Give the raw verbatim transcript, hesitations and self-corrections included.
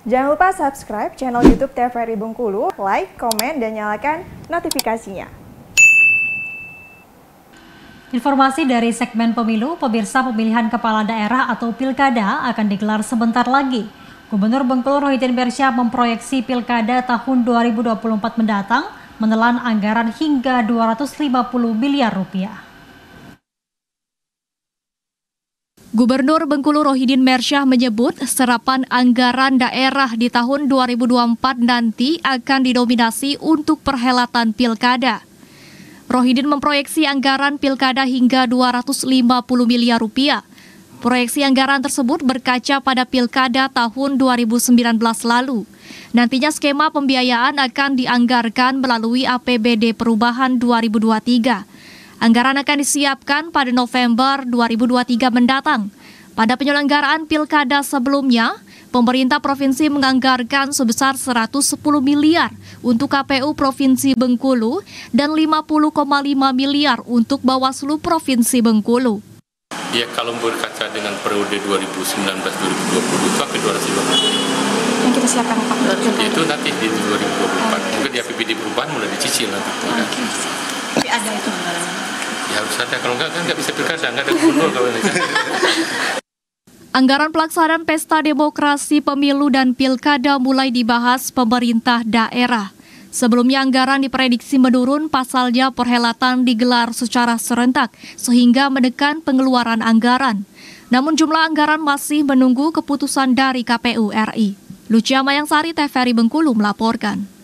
Jangan lupa subscribe channel YouTube T V R I Bengkulu, like, komen, dan nyalakan notifikasinya. Informasi dari segmen pemilu, pemirsa, pemilihan kepala daerah atau pilkada akan digelar sebentar lagi. Gubernur Bengkulu Rohidin Mersyah memproyeksi pilkada tahun dua ribu dua puluh empat mendatang menelan anggaran hingga dua ratus lima puluh miliar rupiah. Gubernur Bengkulu Rohidin Mersyah menyebut serapan anggaran daerah di tahun dua ribu dua puluh empat nanti akan didominasi untuk perhelatan pilkada. Rohidin memproyeksi anggaran pilkada hingga dua ratus lima puluh miliar rupiah. Proyeksi anggaran tersebut berkaca pada pilkada tahun dua ribu sembilan belas lalu. Nantinya skema pembiayaan akan dianggarkan melalui A P B D Perubahan dua ribu dua puluh tiga. Anggaran akan disiapkan pada November dua ribu dua puluh tiga mendatang. Pada penyelenggaraan pilkada sebelumnya, pemerintah provinsi menganggarkan sebesar seratus sepuluh miliar untuk K P U Provinsi Bengkulu dan lima puluh koma lima miliar untuk Bawaslu Provinsi Bengkulu. Ya, kalau berkaca dengan periode dua ribu sembilan belas dua ribu dua puluh itu akan dua ratus lima puluh. Yang kita siapkan Pak? Itu nanti di dua ribu dua puluh empat. Mungkin di A P B D Perubahan mulai dicicil nanti. Oke. Tapi ada itu anggaran? Ya harus ada, kalau enggak kan nggak bisa pilkada, nggak ada gubernur kalau ini. Anggaran pelaksanaan Pesta Demokrasi Pemilu dan Pilkada mulai dibahas pemerintah daerah. Sebelumnya anggaran diprediksi menurun, pasalnya perhelatan digelar secara serentak sehingga menekan pengeluaran anggaran. Namun jumlah anggaran masih menunggu keputusan dari K P U R I. Lucia Mayangsari, T V R I Bengkulu melaporkan.